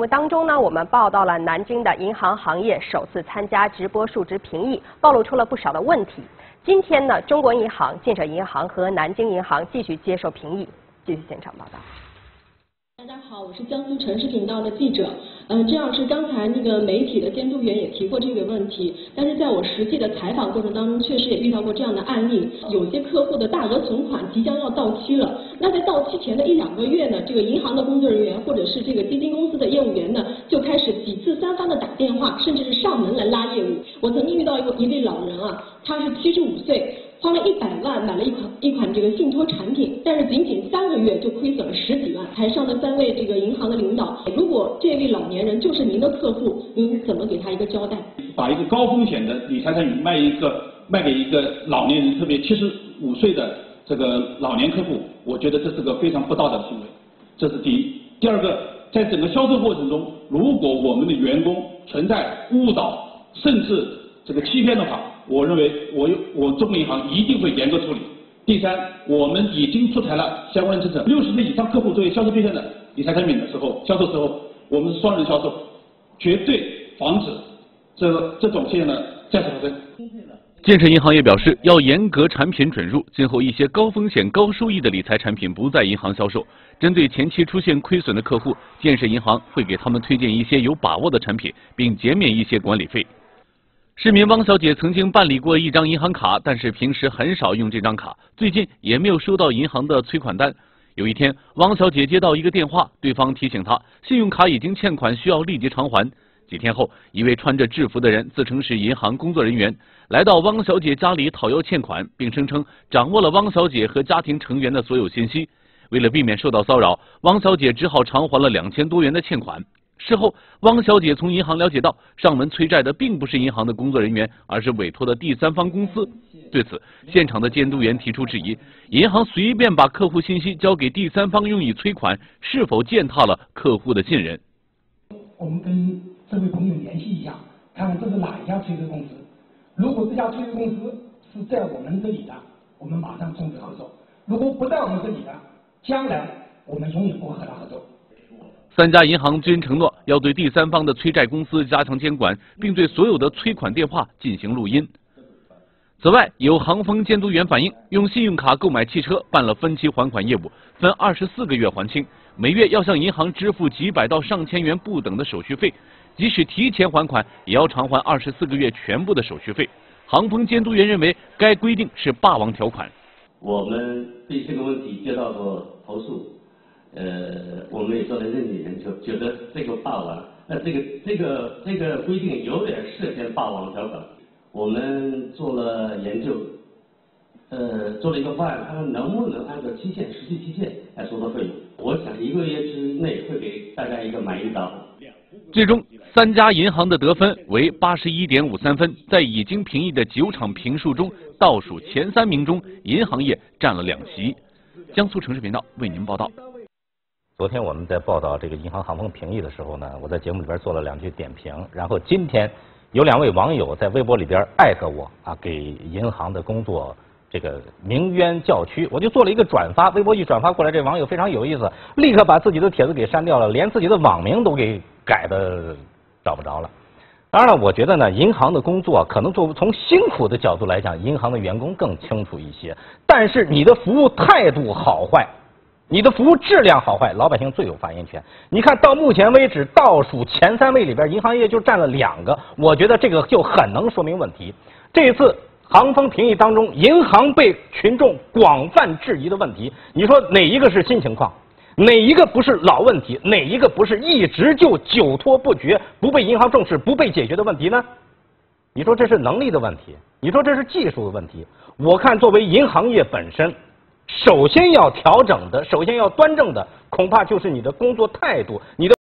目当中呢，我们报道了南京的银行行业首次参加直播述职评议，暴露出了不少的问题。今天呢，中国银行、建设银行和南京银行继续接受评议。继续现场报道。 大家好，我是江苏城市频道的记者。郑老师，刚才那个媒体的监督员也提过这个问题，但是在我实际的采访过程当中，确实也遇到过这样的案例，有些客户的大额存款即将要到期了，那在到期前的1-2个月呢，这个银行的工作人员或者是这个基金公司的业务员呢，就开始几次3番的打电话，甚至是上门来拉业务。我曾经遇到一位老人啊，他是75岁。花了100万买了一款这个信托产品，但是仅仅3个月就亏损了10几万。台上的3位这个银行的领导，如果这位老年人就是您的客户，您怎么给他一个交代？ 把一个高风险的理财产品卖给一个老年人，特别75岁的这个老年客户，我觉得这是个非常不道德的行为，这是第一。第二个，在整个销售过程中，如果我们的员工存在误导甚至这个欺骗的话，我认为我中国银行一定会严格处理。第三，我们已经出台了相关的政策，60岁以上客户作为销售对象的理财产品的时候，销售时候我们是双人销售，绝对防止这种现象的再次发生。 建设银行也表示，要严格产品准入，今后一些高风险高收益的理财产品不在银行销售。针对前期出现亏损的客户，建设银行会给他们推荐一些有把握的产品，并减免一些管理费。市民汪小姐曾经办理过一张银行卡，但是平时很少用这张卡，最近也没有收到银行的催款单。有一天，汪小姐接到一个电话，对方提醒她信用卡已经欠款，需要立即偿还。几天后，一位穿着制服的人自称是银行工作人员，来到汪小姐家里讨要欠款，并声称掌握了汪小姐和家庭成员的所有信息。为了避免受到骚扰，汪小姐只好偿还了2000多元的欠款。事后，汪小姐从银行了解到，上门催债的并不是银行的工作人员，而是委托的第三方公司。对此，现场的监督员提出质疑：银行随便把客户信息交给第三方用以催款，是否践踏了客户的信任？ 我们跟这位朋友联系一下，看看这是哪一家催债公司。如果这家催债公司是在我们这里的，我们马上终止合作；如果不在我们这里的，将来我们永远不会和他合作。 3家银行均承诺要对第三方的催债公司加强监管，并对所有的催款电话进行录音。此外，有航风监督员反映，用信用卡购买汽车办了分期还款业务，分24个月还清，每月要向银行支付几百到上千元不等的手续费，即使提前还款，也要偿还24个月全部的手续费。航风监督员认为，该规定是霸王条款。 我们对这个问题接到过投诉。我们也做了认真研究，觉得这个霸王，这个规定有点涉嫌霸王条款。我们做了研究，做了一个方案，看看能不能按照实际期限来收费用。我想1个月之内会给大家一个满意答复。 最终，3家银行的得分为81.53分，在已经评议的9场评述中，倒数前3名中，银行业占了2席。江苏城市频道为您报道。 昨天我们在报道这个银行航风评议的时候呢，我在节目里边做了2句点评，然后今天有2位网友在微博里边艾特我啊，给银行的工作这个鸣冤叫屈，我就做了一个转发，微博一转发过来，这网友非常有意思，立刻把自己的帖子给删掉了，连自己的网名都给改的找不着了。当然了，我觉得呢，银行的工作可能从辛苦的角度来讲，银行的员工更清楚一些，但是你的服务态度好坏，你的服务质量好坏，老百姓最有发言权。你看到目前为止，倒数前3位里边，银行业就占了2个，我觉得这个就很能说明问题。这一次航风评议当中，银行被群众广泛质疑的问题，你说哪一个是新情况？哪一个不是老问题？哪一个不是一直就久拖不决、不被银行重视、不被解决的问题呢？你说这是能力的问题？你说这是技术的问题？我看作为银行业本身，首先要调整的，首先要端正的，恐怕就是你的工作态度，你的